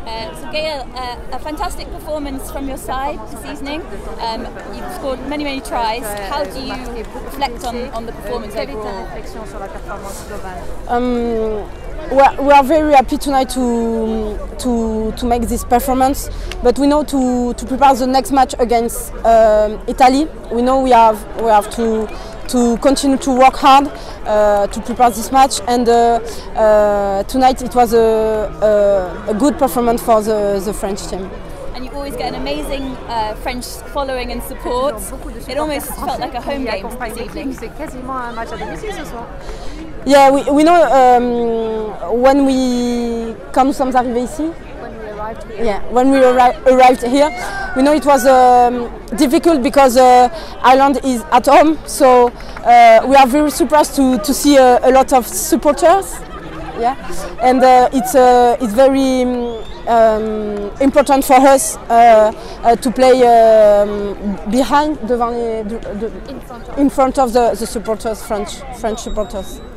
So Gaël, a fantastic performance from your side this evening. You've scored many tries. How do you reflect on the performance overall? We are very happy tonight to make this performance, but we know to prepare the next match against Italy. We know we have to continue to work hard to prepare this match, and tonight it was a good performance for the French team. And you always get an amazing French following and support. It almost felt like a home game this evening. Yeah, we know when we come sommes arrivés ici. Yeah, when we arrived here, we know it was difficult because Ireland is at home, so we are very surprised to see a lot of supporters. Yeah, and it's very important for us to play in front of the supporters, French supporters.